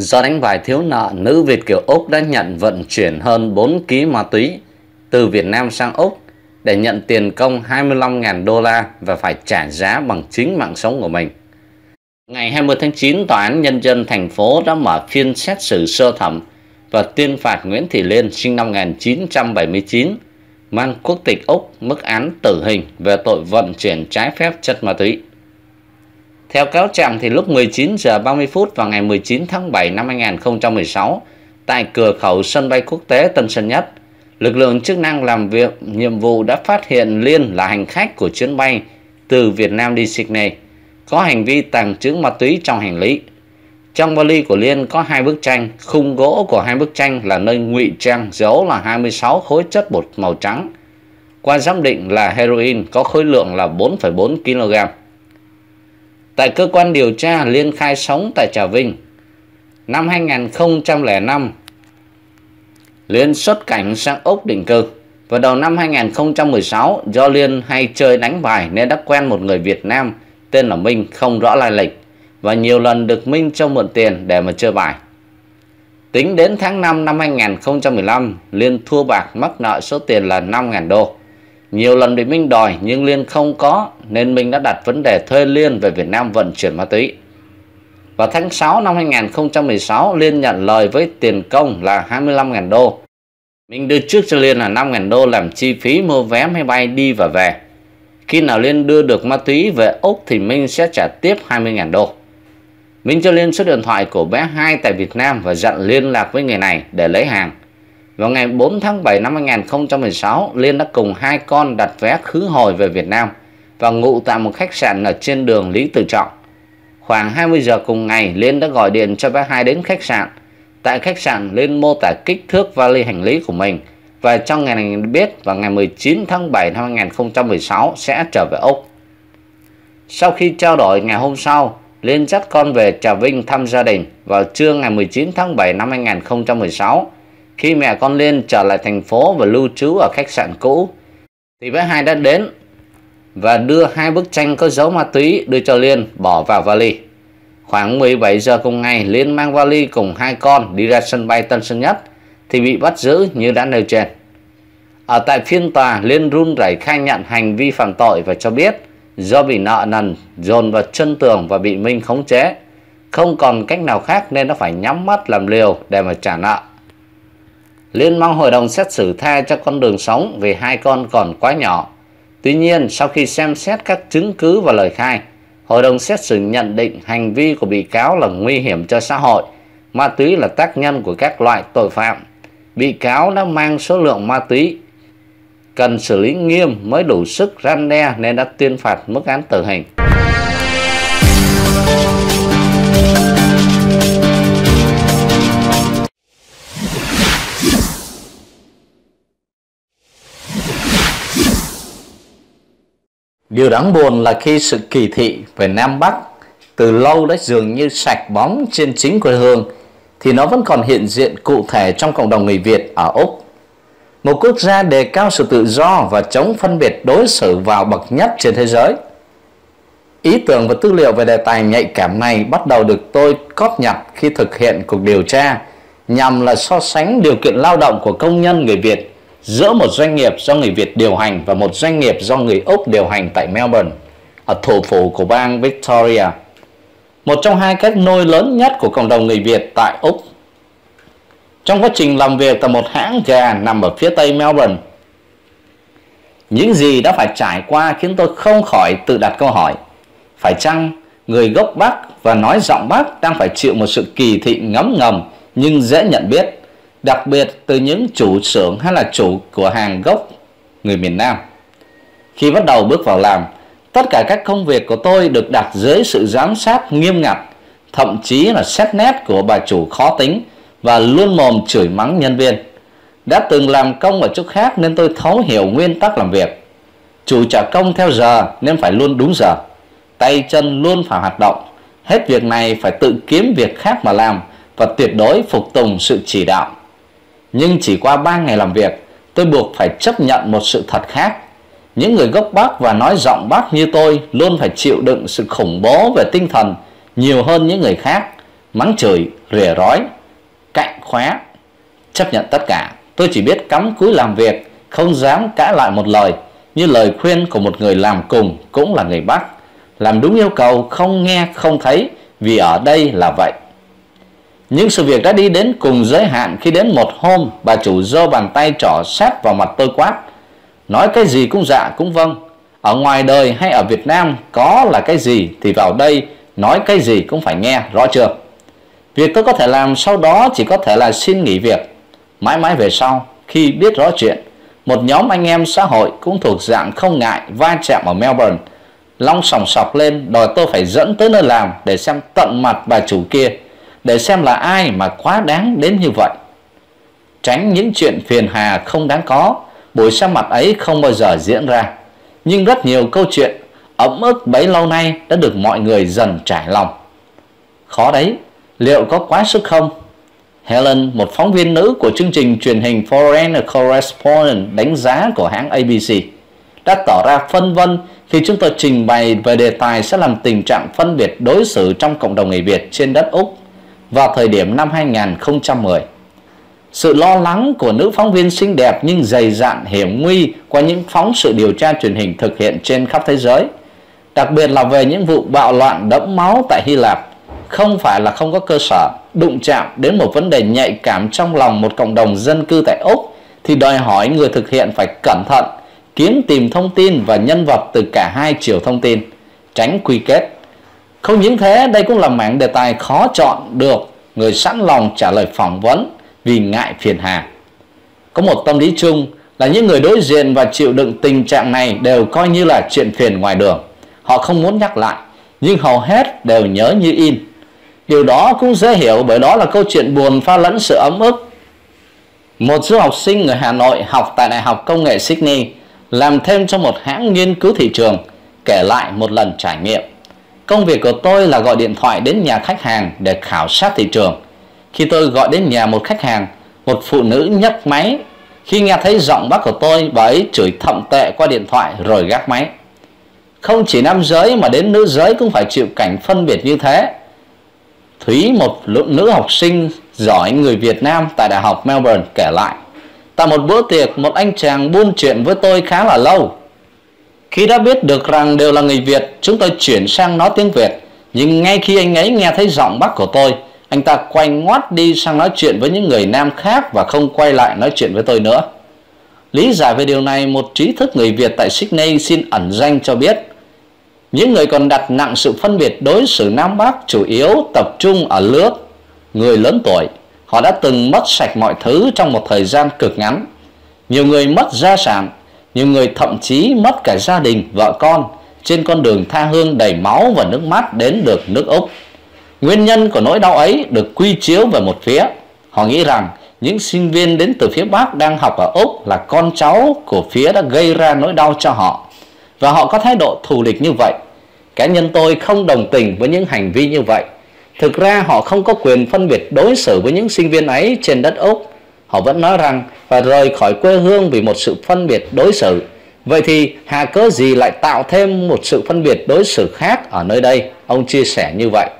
Do đánh bài thiếu nợ, nữ Việt kiều Úc đã nhận vận chuyển hơn 4 kg ma túy từ Việt Nam sang Úc để nhận tiền công 25.000 đô la và phải trả giá bằng chính mạng sống của mình. Ngày 20 tháng 9, Tòa án Nhân dân thành phố đã mở phiên xét xử sơ thẩm và tuyên phạt Nguyễn Thị Liên sinh năm 1979, mang quốc tịch Úc, mức án tử hình về tội vận chuyển trái phép chất ma túy. Theo cáo trạng thì lúc 19 giờ 30 phút vào ngày 19 tháng 7 năm 2016, tại cửa khẩu sân bay quốc tế Tân Sơn Nhất, lực lượng chức năng làm việc nhiệm vụ đã phát hiện Liên là hành khách của chuyến bay từ Việt Nam đi Sydney, có hành vi tàng trữ ma túy trong hành lý. Trong vali của Liên có 2 bức tranh, khung gỗ của 2 bức tranh là nơi ngụy trang dấu là 26 khối chất bột màu trắng. Qua giám định là heroin có khối lượng là 4,4 kg. Tại cơ quan điều tra, Liên khai sống tại Trà Vinh. Năm 2005, Liên xuất cảnh sang Úc định cư. Vào đầu năm 2016, do Liên hay chơi đánh bài nên đã quen một người Việt Nam tên là Minh không rõ lai lịch và nhiều lần được Minh cho mượn tiền để mà chơi bài. Tính đến tháng 5 năm 2015, Liên thua bạc mắc nợ số tiền là 5.000 đô. Nhiều lần bị Minh đòi nhưng Liên không có nên Minh đã đặt vấn đề thuê Liên về Việt Nam vận chuyển ma túy. Vào tháng 6 năm 2016, Liên nhận lời với tiền công là 25.000 đô. Minh đưa trước cho Liên là 5.000 đô làm chi phí mua vé máy bay đi và về. Khi nào Liên đưa được ma túy về Úc thì Minh sẽ trả tiếp 20.000 đô. Minh cho Liên số điện thoại của bé 2 tại Việt Nam và dặn liên lạc với người này để lấy hàng. Vào ngày 4 tháng 7 năm 2016, Liên đã cùng 2 con đặt vé khứ hồi về Việt Nam và ngụ tại một khách sạn ở trên đường Lý Tự Trọng. Khoảng 20 giờ cùng ngày, Liên đã gọi điện cho bé 2 đến khách sạn. Tại khách sạn, Liên mô tả kích thước vali hành lý của mình và cho người này biết vào ngày 19 tháng 7 năm 2016 sẽ trở về Úc. Sau khi trao đổi ngày hôm sau, Liên dắt con về Trà Vinh thăm gia đình. Vào trưa ngày 19 tháng 7 năm 2016, khi mẹ con Liên trở lại thành phố và lưu trú ở khách sạn cũ, thì bé 2 đã đến và đưa 2 bức tranh có dấu ma túy đưa cho Liên bỏ vào vali. Khoảng 17 giờ cùng ngày, Liên mang vali cùng 2 con đi ra sân bay Tân Sơn Nhất thì bị bắt giữ như đã nêu trên. Ở tại phiên tòa, Liên run rẩy khai nhận hành vi phạm tội và cho biết do bị nợ nần dồn vào chân tường và bị Minh khống chế, không còn cách nào khác nên nó phải nhắm mắt làm liều để mà trả nợ. Liên mong hội đồng xét xử tha cho con đường sống vì 2 con còn quá nhỏ. Tuy nhiên, sau khi xem xét các chứng cứ và lời khai, hội đồng xét xử nhận định hành vi của bị cáo là nguy hiểm cho xã hội, ma túy là tác nhân của các loại tội phạm. Bị cáo đã mang số lượng ma túy cần xử lý nghiêm mới đủ sức răn đe nên đã tuyên phạt mức án tử hình. Điều đáng buồn là khi sự kỳ thị về Nam Bắc từ lâu đã dường như sạch bóng trên chính quê hương thì nó vẫn còn hiện diện cụ thể trong cộng đồng người Việt ở Úc, một quốc gia đề cao sự tự do và chống phân biệt đối xử vào bậc nhất trên thế giới. Ý tưởng và tư liệu về đề tài nhạy cảm này bắt đầu được tôi cóp nhặt khi thực hiện cuộc điều tra nhằm là so sánh điều kiện lao động của công nhân người Việt giữa một doanh nghiệp do người Việt điều hành và một doanh nghiệp do người Úc điều hành tại Melbourne, ở thủ phủ của bang Victoria, một trong 2 cách nôi lớn nhất của cộng đồng người Việt tại Úc. Trong quá trình làm việc tại một hãng gà nằm ở phía tây Melbourne, những gì đã phải trải qua khiến tôi không khỏi tự đặt câu hỏi: phải chăng người gốc Bắc và nói giọng Bắc đang phải chịu một sự kỳ thị ngấm ngầm nhưng dễ nhận biết, đặc biệt từ những chủ xưởng hay là chủ cửa hàng gốc người miền Nam? Khi bắt đầu bước vào làm, tất cả các công việc của tôi được đặt dưới sự giám sát nghiêm ngặt, thậm chí là xét nét của bà chủ khó tính và luôn mồm chửi mắng nhân viên. Đã từng làm công ở chỗ khác nên tôi thấu hiểu nguyên tắc làm việc. Chủ trả công theo giờ nên phải luôn đúng giờ, tay chân luôn phải hoạt động, hết việc này phải tự kiếm việc khác mà làm và tuyệt đối phục tùng sự chỉ đạo. Nhưng chỉ qua 3 ngày làm việc, tôi buộc phải chấp nhận một sự thật khác. Những người gốc Bắc và nói giọng Bắc như tôi luôn phải chịu đựng sự khủng bố về tinh thần nhiều hơn những người khác, mắng chửi, rỉa rói, cạnh khóe, chấp nhận tất cả. Tôi chỉ biết cắm cúi làm việc, không dám cãi lại một lời, như lời khuyên của một người làm cùng cũng là người Bắc: làm đúng yêu cầu, không nghe không thấy, vì ở đây là vậy. Nhưng sự việc đã đi đến cùng giới hạn khi đến một hôm bà chủ giơ bàn tay trỏ sát vào mặt tôi quát: nói cái gì cũng dạ cũng vâng. Ở ngoài đời hay ở Việt Nam có là cái gì thì vào đây nói cái gì cũng phải nghe, rõ chưa? Việc tôi có thể làm sau đó chỉ có thể là xin nghỉ việc. Mãi mãi về sau, khi biết rõ chuyện, một nhóm anh em xã hội cũng thuộc dạng không ngại va chạm ở Melbourne long sòng sọc lên đòi tôi phải dẫn tới nơi làm để xem tận mặt bà chủ kia, để xem là ai mà quá đáng đến như vậy. Tránh những chuyện phiền hà không đáng có, buổi xem mặt ấy không bao giờ diễn ra. Nhưng rất nhiều câu chuyện ấm ức bấy lâu nay đã được mọi người dần trải lòng. Khó đấy, liệu có quá sức không? Helen, một phóng viên nữ của chương trình truyền hình Foreign Correspondent đánh giá của hãng ABC, đã tỏ ra phân vân khi chúng tôi trình bày về đề tài sẽ làm tình trạng phân biệt đối xử trong cộng đồng người Việt trên đất Úc vào thời điểm năm 2010. Sự lo lắng của nữ phóng viên xinh đẹp nhưng dày dạn hiểm nguy qua những phóng sự điều tra truyền hình thực hiện trên khắp thế giới, đặc biệt là về những vụ bạo loạn đẫm máu tại Hy Lạp, không phải là không có cơ sở. Đụng chạm đến một vấn đề nhạy cảm trong lòng một cộng đồng dân cư tại Úc thì đòi hỏi người thực hiện phải cẩn thận, kiếm tìm thông tin và nhân vật từ cả hai chiều thông tin, tránh quy kết. Không những thế, đây cũng là mảng đề tài khó chọn được người sẵn lòng trả lời phỏng vấn vì ngại phiền hà. Có một tâm lý chung là những người đối diện và chịu đựng tình trạng này đều coi như là chuyện phiền ngoài đường. Họ không muốn nhắc lại, nhưng hầu hết đều nhớ như in. Điều đó cũng dễ hiểu bởi đó là câu chuyện buồn pha lẫn sự ấm ức. Một du học sinh người Hà Nội học tại Đại học Công nghệ Sydney, làm thêm trong một hãng nghiên cứu thị trường, kể lại một lần trải nghiệm: công việc của tôi là gọi điện thoại đến nhà khách hàng để khảo sát thị trường. Khi tôi gọi đến nhà một khách hàng, một phụ nữ nhấc máy. Khi nghe thấy giọng bác của tôi, bà ấy chửi thậm tệ qua điện thoại rồi gác máy. Không chỉ nam giới mà đến nữ giới cũng phải chịu cảnh phân biệt như thế. Thúy, một nữ học sinh giỏi người Việt Nam tại Đại học Melbourne, kể lại: tại một bữa tiệc, một anh chàng buôn chuyện với tôi khá là lâu. Khi đã biết được rằng đều là người Việt, chúng tôi chuyển sang nói tiếng Việt. Nhưng ngay khi anh ấy nghe thấy giọng Bắc của tôi, anh ta quay ngoắt đi sang nói chuyện với những người Nam khác và không quay lại nói chuyện với tôi nữa. Lý giải về điều này, một trí thức người Việt tại Sydney xin ẩn danh cho biết: những người còn đặt nặng sự phân biệt đối xử Nam Bắc chủ yếu tập trung ở lứa người lớn tuổi. Họ đã từng mất sạch mọi thứ trong một thời gian cực ngắn. Nhiều người mất gia sản, nhiều người thậm chí mất cả gia đình, vợ con trên con đường tha hương đầy máu và nước mắt đến được nước Úc. Nguyên nhân của nỗi đau ấy được quy chiếu về một phía. Họ nghĩ rằng những sinh viên đến từ phía Bắc đang học ở Úc là con cháu của phía đã gây ra nỗi đau cho họ, và họ có thái độ thù địch như vậy. Cá nhân tôi không đồng tình với những hành vi như vậy. Thực ra họ không có quyền phân biệt đối xử với những sinh viên ấy trên đất Úc. Họ vẫn nói rằng phải rời khỏi quê hương vì một sự phân biệt đối xử. Vậy thì hà cớ gì lại tạo thêm một sự phân biệt đối xử khác ở nơi đây? Ông chia sẻ như vậy.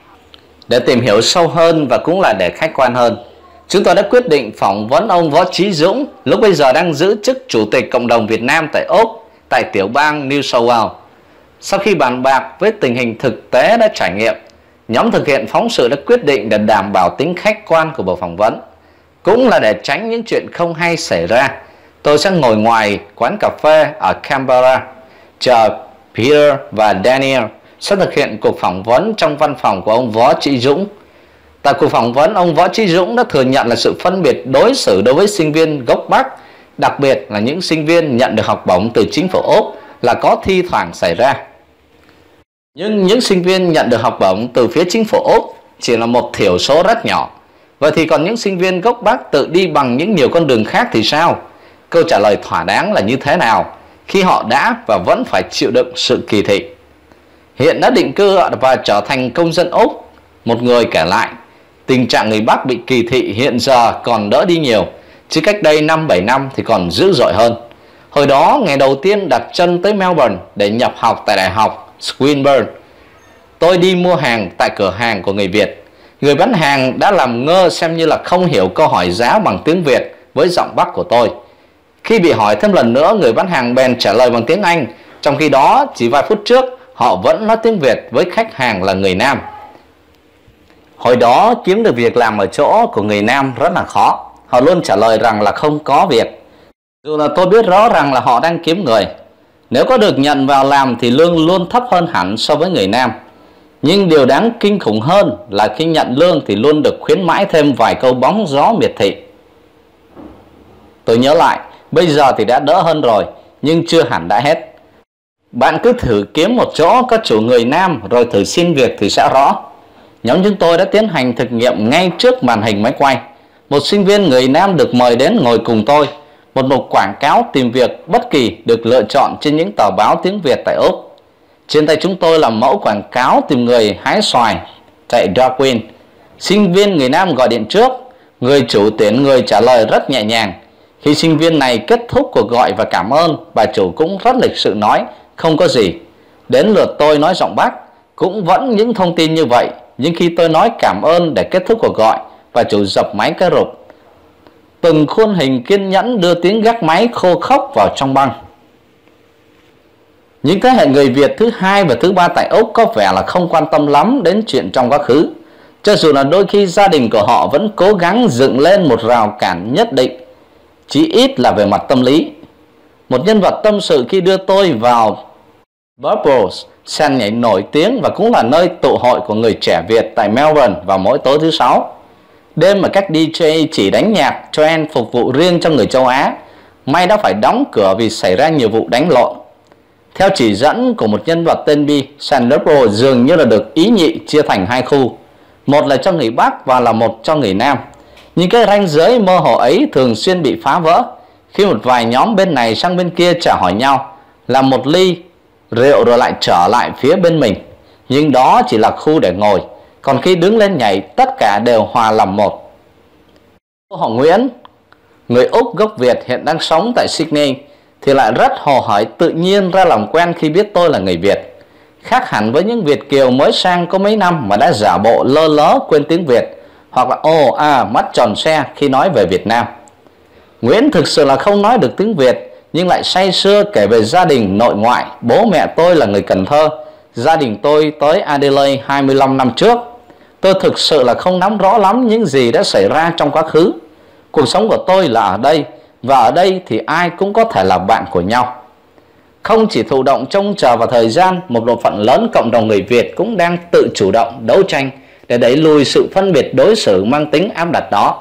Để tìm hiểu sâu hơn và cũng là để khách quan hơn, chúng tôi đã quyết định phỏng vấn ông Võ Chí Dũng, lúc bây giờ đang giữ chức Chủ tịch Cộng đồng Việt Nam tại Úc, tại tiểu bang New South Wales. Sau khi bàn bạc với tình hình thực tế đã trải nghiệm, nhóm thực hiện phóng sự đã quyết định để đảm bảo tính khách quan của buổi phỏng vấn. Cũng là để tránh những chuyện không hay xảy ra, tôi sẽ ngồi ngoài quán cà phê ở Canberra, chờ Peter và Daniel sẽ thực hiện cuộc phỏng vấn trong văn phòng của ông Võ Chí Dũng. Tại cuộc phỏng vấn, ông Võ Chí Dũng đã thừa nhận là sự phân biệt đối xử đối với sinh viên gốc Bắc, đặc biệt là những sinh viên nhận được học bổng từ chính phủ Úc, là có thi thoảng xảy ra. Nhưng những sinh viên nhận được học bổng từ phía chính phủ Úc chỉ là một thiểu số rất nhỏ. Vậy thì còn những sinh viên gốc Bắc tự đi bằng những nhiều con đường khác thì sao? Câu trả lời thỏa đáng là như thế nào khi họ đã và vẫn phải chịu đựng sự kỳ thị? Hiện đã định cư và trở thành công dân Úc, một người kể lại: tình trạng người Bắc bị kỳ thị hiện giờ còn đỡ đi nhiều, chứ cách đây 5-7 năm thì còn dữ dội hơn. Hồi đó, ngày đầu tiên đặt chân tới Melbourne để nhập học tại Đại học Swinburne, tôi đi mua hàng tại cửa hàng của người Việt. Người bán hàng đã làm ngơ xem như là không hiểu câu hỏi giá bằng tiếng Việt với giọng Bắc của tôi. Khi bị hỏi thêm lần nữa, người bán hàng bèn trả lời bằng tiếng Anh. Trong khi đó, chỉ vài phút trước, họ vẫn nói tiếng Việt với khách hàng là người Nam. Hồi đó, kiếm được việc làm ở chỗ của người Nam rất là khó. Họ luôn trả lời rằng là không có việc. Dù là tôi biết rõ rằng là họ đang kiếm người. Nếu có được nhận vào làm thì lương luôn thấp hơn hẳn so với người Nam. Nhưng điều đáng kinh khủng hơn là khi nhận lương thì luôn được khuyến mãi thêm vài câu bóng gió miệt thị. Tôi nhớ lại, bây giờ thì đã đỡ hơn rồi, nhưng chưa hẳn đã hết. Bạn cứ thử kiếm một chỗ có chủ người Nam rồi thử xin việc thì sẽ rõ. Nhóm chúng tôi đã tiến hành thực nghiệm ngay trước màn hình máy quay. Một sinh viên người Nam được mời đến ngồi cùng tôi. Một mục quảng cáo tìm việc bất kỳ được lựa chọn trên những tờ báo tiếng Việt tại Úc. Trên tay chúng tôi là mẫu quảng cáo tìm người hái xoài tại Darwin. Sinh viên người Nam gọi điện trước. Người chủ tuyển người trả lời rất nhẹ nhàng. Khi sinh viên này kết thúc cuộc gọi và cảm ơn, bà chủ cũng rất lịch sự nói không có gì. Đến lượt tôi nói giọng Bắc, cũng vẫn những thông tin như vậy. Nhưng khi tôi nói cảm ơn để kết thúc cuộc gọi, bà chủ dập máy cái rụp. Từng khuôn hình kiên nhẫn đưa tiếng gác máy khô khốc vào trong băng. Những thế hệ người Việt thứ hai và thứ ba tại Úc có vẻ là không quan tâm lắm đến chuyện trong quá khứ, cho dù là đôi khi gia đình của họ vẫn cố gắng dựng lên một rào cản nhất định, chí ít là về mặt tâm lý. Một nhân vật tâm sự khi đưa tôi vào Bubbles, sàn nhảy nổi tiếng và cũng là nơi tụ hội của người trẻ Việt tại Melbourne vào mỗi tối thứ Sáu. Đêm mà các DJ chỉ đánh nhạc trance phục vụ riêng cho người châu Á, may đã phải đóng cửa vì xảy ra nhiều vụ đánh lộn. Theo chỉ dẫn của một nhân vật tên Bi, sàn Bubbles dường như là được ý nhị chia thành hai khu, một là cho người Bắc và là một cho người Nam. Nhưng cái ranh giới mơ hồ ấy thường xuyên bị phá vỡ khi một vài nhóm bên này sang bên kia chào hỏi nhau, làm một ly rượu rồi lại trở lại phía bên mình. Nhưng đó chỉ là khu để ngồi, còn khi đứng lên nhảy tất cả đều hòa làm một. Họ Nguyễn, người Úc gốc Việt hiện đang sống tại Sydney, thì lại rất hồ hởi tự nhiên ra làm quen khi biết tôi là người Việt. Khác hẳn với những Việt kiều mới sang có mấy năm mà đã giả bộ lơ lớ quên tiếng Việt, hoặc là mắt tròn xe khi nói về Việt Nam. Nguyễn thực sự là không nói được tiếng Việt, nhưng lại say sưa kể về gia đình nội ngoại. Bố mẹ tôi là người Cần Thơ, gia đình tôi tới Adelaide 25 năm trước. Tôi thực sự là không nắm rõ lắm những gì đã xảy ra trong quá khứ. Cuộc sống của tôi là ở đây, và ở đây thì ai cũng có thể là bạn của nhau. Không chỉ thụ động trông chờ vào thời gian, một bộ phận lớn cộng đồng người Việt cũng đang tự chủ động đấu tranh để đẩy lùi sự phân biệt đối xử mang tính áp đặt đó.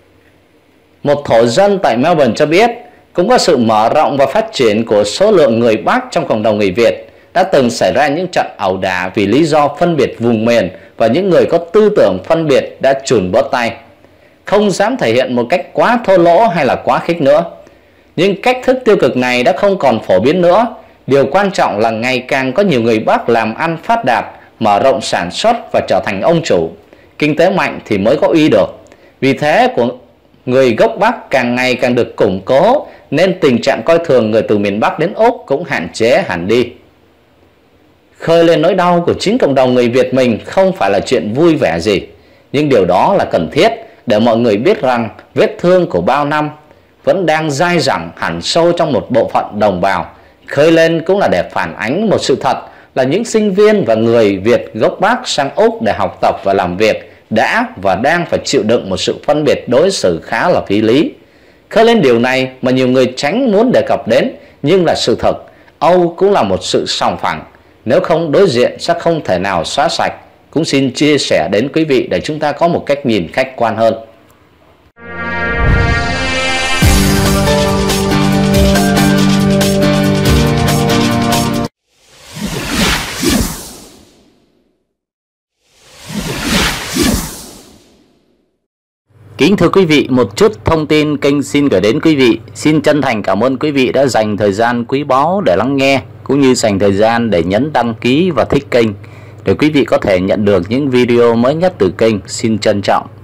Một thổ dân tại Melbourne cho biết cũng có sự mở rộng và phát triển của số lượng người Bắc trong cộng đồng người Việt. Đã từng xảy ra những trận ẩu đả vì lý do phân biệt vùng miền, và những người có tư tưởng phân biệt đã chùn bớt tay, không dám thể hiện một cách quá thô lỗ hay là quá khích nữa. Nhưng cách thức tiêu cực này đã không còn phổ biến nữa. Điều quan trọng là ngày càng có nhiều người Bắc làm ăn phát đạt, mở rộng sản xuất và trở thành ông chủ. Kinh tế mạnh thì mới có uy được. Vì thế của người gốc Bắc càng ngày càng được củng cố, nên tình trạng coi thường người từ miền Bắc đến Úc cũng hạn chế hẳn đi. Khơi lên nỗi đau của chính cộng đồng người Việt mình không phải là chuyện vui vẻ gì, nhưng điều đó là cần thiết để mọi người biết rằng vết thương của bao năm vẫn đang dai dẳng hẳn sâu trong một bộ phận đồng bào. Khơi lên cũng là để phản ánh một sự thật là những sinh viên và người Việt gốc Bắc sang Úc để học tập và làm việc đã và đang phải chịu đựng một sự phân biệt đối xử khá là phi lý. Khơi lên điều này mà nhiều người tránh muốn đề cập đến, nhưng là sự thật. Âu cũng là một sự sòng phẳng, nếu không đối diện sẽ không thể nào xóa sạch. Cũng xin chia sẻ đến quý vị để chúng ta có một cách nhìn khách quan hơn. Kính thưa quý vị, một chút thông tin kênh xin gửi đến quý vị. Xin chân thành cảm ơn quý vị đã dành thời gian quý báu để lắng nghe, cũng như dành thời gian để nhấn đăng ký và thích kênh, để quý vị có thể nhận được những video mới nhất từ kênh. Xin trân trọng.